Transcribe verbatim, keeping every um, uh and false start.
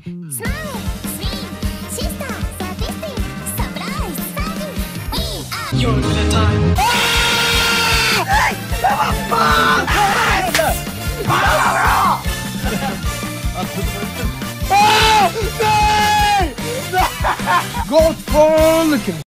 Smile, swing, sister, sadistic, surprise, sudden. We are your little time. Gott folk!